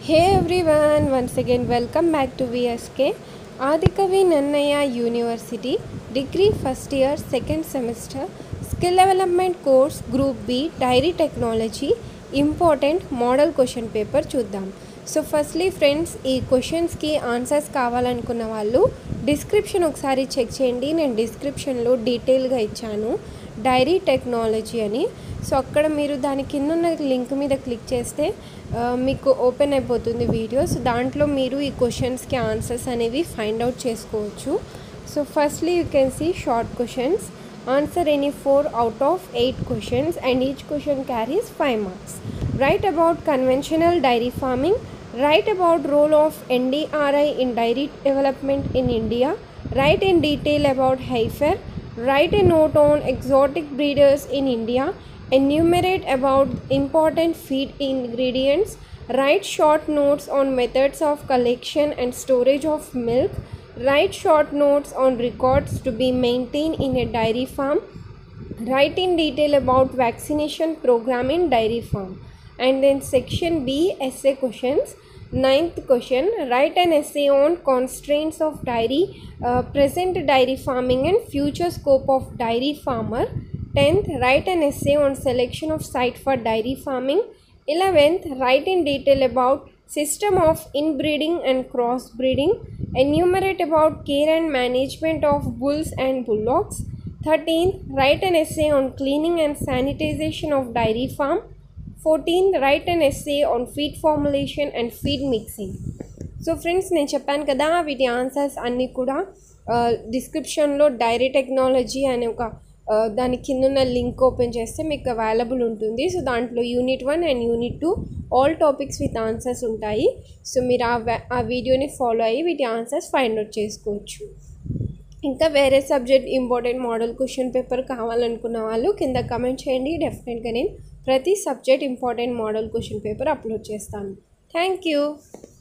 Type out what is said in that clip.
Hey everyone, once again welcome back to VSK Adikavi Nannaya University Degree First Year Second Semester Skill Development Course Group B Dairy Technology Important Model Question Paper చూద్దాం. So firstly friends ఈ క్వశ్చన్స్కి answers కావాలనుకున్న వాళ్ళు description ఒకసారి check చేయండి. నేను డిస్క్రిప్షన్లో డీటెయిల్గా ఇచ్చాను డైరీ టెక్నాలజీ అని. సో అక్కడ మీరు దాని కింద ఉన్న లింక్ మీద క్లిక్ చేస్తే మీకు ఓపెన్ అయిపోతుంది వీడియోస్. దాంట్లో మీరు ఈ క్వశ్చన్స్కి ఆన్సర్స్ అనేవి ఫైండ్ అవుట్ చేసుకోవచ్చు. So firstly you can see short questions. Answer any 4 out of 8 questions and each question carries 5 marks. Write about conventional dairy farming. Write about role of NDRI in dairy development in India. Write in detail about heifer. Write a note on exotic breeders in India. Enumerate about important feed ingredients. Write short notes on methods of collection and storage of milk. Write short notes on records to be maintained in a dairy farm. Write in detail about vaccination program in dairy farm. And then section B, essay questions. 9th question, write an essay on constraints of dairy, present dairy farming and future scope of dairy farmer. 10th, write an essay on selection of site for dairy farming. 11th, write in detail about system of inbreeding and crossbreeding. Enumerate about care and management of bulls and bullocks. 13th, write an essay on cleaning and sanitization of dairy farm. 14th, write an essay on feed formulation and feed mixing. So friends, నేను చెప్పాను కదా వీటి answers అన్నీ కూడా డిస్క్రిప్షన్లో dairy technology అనే ఒక దాని కింద ఉన్న లింక్ ఓపెన్ చేస్తే మీకు అవైలబుల్ ఉంటుంది. సో దాంట్లో unit 1 and unit 2 all topics with answers ఉంటాయి. సో మీరు ఆ వీడియోని ఫాలో అయ్యి వీటి ఆన్సర్స్ ఫైండ్ అవుట్ చేసుకోవచ్చు. ఇంకా వేరే subject important model question paper కావాలనుకున్న వాళ్ళు కింద కమెంట్ చేయండి. డెఫినెట్గా నేను ప్రతి subject important model question paper upload చేస్తాను. Thank you.